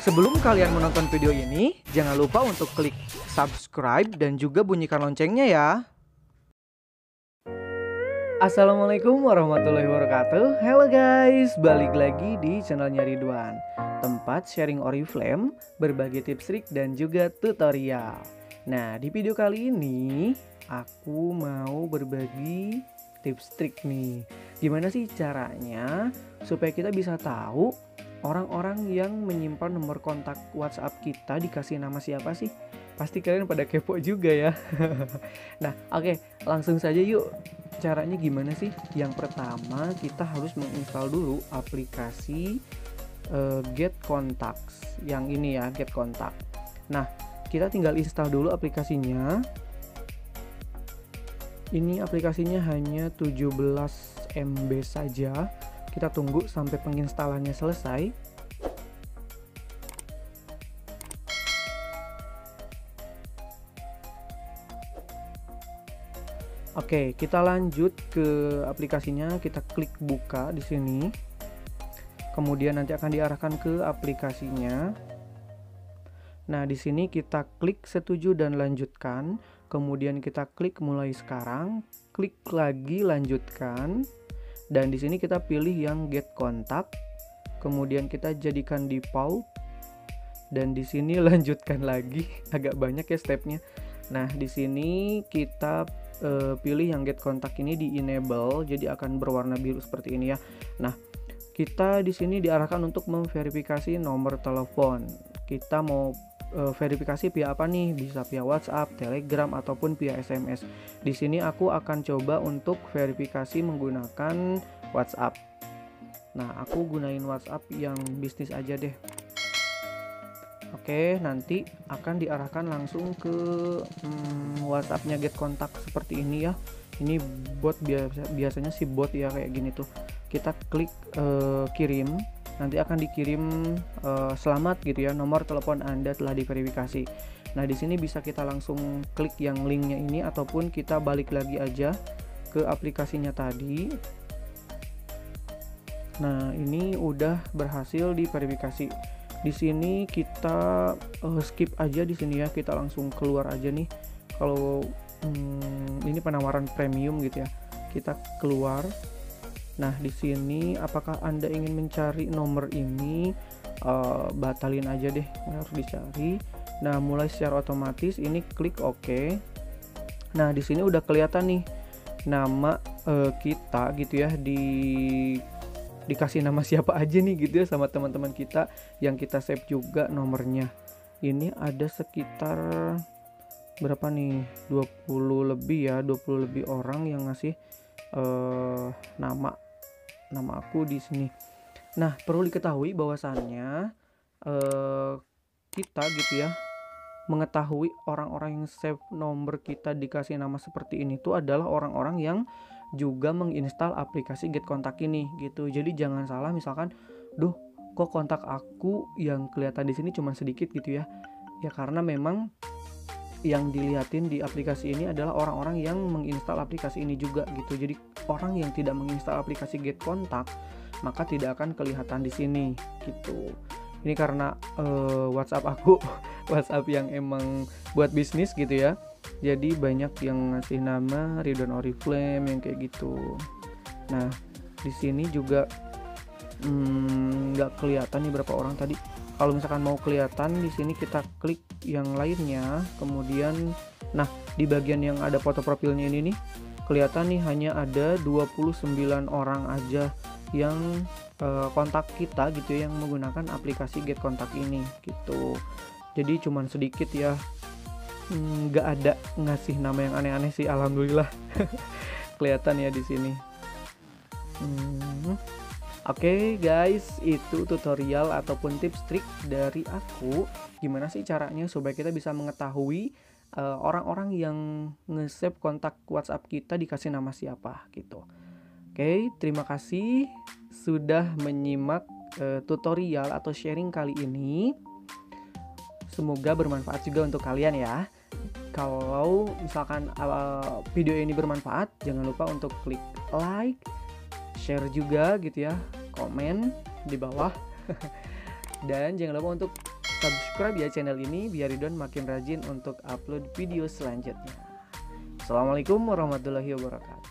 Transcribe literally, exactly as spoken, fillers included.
Sebelum kalian menonton video ini, jangan lupa untuk klik subscribe dan juga bunyikan loncengnya ya. Assalamualaikum warahmatullahi wabarakatuh. Halo guys, balik lagi di channelnya Ridwan, tempat sharing Oriflame, berbagi tips trik dan juga tutorial. Nah, di video kali ini aku mau berbagi tips trik nih. Gimana sih caranya supaya kita bisa tahu orang-orang yang menyimpan nomor kontak WhatsApp kita dikasih nama siapa sih? Pasti kalian pada kepo juga ya. Nah, oke, okay, langsung saja yuk. Caranya gimana sih? Yang pertama, kita harus menginstal dulu aplikasi uh, Get Contacts. Yang ini ya, Get Contact. Nah, kita tinggal install dulu aplikasinya. Ini aplikasinya hanya tujuh belas M B saja. Kita tunggu sampai penginstalannya selesai. Oke, kita lanjut ke aplikasinya. Kita klik buka di sini. Kemudian nanti akan diarahkan ke aplikasinya. Nah, di sini kita klik setuju dan lanjutkan. Kemudian kita klik mulai sekarang. Klik lagi lanjutkan. Dan di sini kita pilih yang Get Contact. Kemudian kita jadikan default. Dan di sini lanjutkan lagi. Agak banyak ya stepnya. Nah, di sini kita uh, pilih yang Get Contact ini di enable. Jadi akan berwarna biru seperti ini ya. Nah, kita di sini diarahkan untuk memverifikasi nomor telepon. Kita mau uh, verifikasi via apa nih? Bisa via WhatsApp, Telegram ataupun via S M S. Di sini aku akan coba untuk verifikasi menggunakan WhatsApp. Nah, aku gunain WhatsApp yang bisnis aja deh. Oke, nanti akan diarahkan langsung ke hmm, WhatsAppnya Get Contact seperti ini ya. Ini bot biasa, biasanya si bot ya kayak gini tuh. Kita klik uh, kirim. Nanti akan dikirim uh, selamat gitu ya, nomor telepon Anda telah diverifikasi. Nah, di sini bisa kita langsung klik yang linknya ini ataupun kita balik lagi aja ke aplikasinya tadi. Nah, ini udah berhasil diverifikasi. Di sini kita uh, skip aja di sini ya, kita langsung keluar aja nih. Kalau hmm, ini penawaran premium gitu ya, kita keluar. Nah, di sini apakah Anda ingin mencari nomor ini? Uh, batalin aja deh, nggak harus dicari. Nah, mulai secara otomatis ini klik OK. Nah, di sini udah kelihatan nih nama uh, kita gitu ya, di dikasih nama siapa aja nih gitu ya sama teman-teman kita yang kita save juga nomornya. Ini ada sekitar berapa nih? dua puluh lebih ya, dua puluh lebih orang yang ngasih uh, nama nama aku di sini. Nah, perlu diketahui bahwasannya uh, kita gitu ya, mengetahui orang-orang yang save nomor kita dikasih nama seperti ini tuh adalah orang-orang yang juga menginstal aplikasi Get Contact ini gitu. Jadi jangan salah misalkan, duh kok kontak aku yang kelihatan di sini cuma sedikit gitu ya. Ya karena memang yang dilihatin di aplikasi ini adalah orang-orang yang menginstal aplikasi ini juga gitu. Jadi orang yang tidak menginstal aplikasi Get Contact maka tidak akan kelihatan di sini gitu. Ini karena uh, WhatsApp aku WhatsApp yang emang buat bisnis gitu ya. Jadi banyak yang ngasih nama Ridwan Oriflame yang kayak gitu. Nah, di sini juga nggak hmm, kelihatan nih berapa orang tadi. Kalau misalkan mau kelihatan, di sini kita klik yang lainnya. Kemudian, nah di bagian yang ada foto profilnya ini nih, kelihatan nih hanya ada dua puluh sembilan orang aja yang uh, kontak kita gitu ya, yang menggunakan aplikasi Get Contact ini gitu. Jadi cuman sedikit ya, nggak ada ngasih nama yang aneh-aneh sih, alhamdulillah. Kelihatan ya di sini. Hmm. Oke okay, guys, itu tutorial ataupun tips trik dari aku. Gimana sih caranya supaya kita bisa mengetahui uh, orang-orang yang nge-save kontak WhatsApp kita dikasih nama siapa gitu. Oke, okay, terima kasih sudah menyimak uh, tutorial atau sharing kali ini. Semoga bermanfaat juga untuk kalian ya. Kalau misalkan uh, video ini bermanfaat, jangan lupa untuk klik like, share juga gitu ya, komen di bawah. Dan jangan lupa untuk subscribe ya channel ini biar Ridwan makin rajin untuk upload video selanjutnya. Assalamualaikum warahmatullahi wabarakatuh.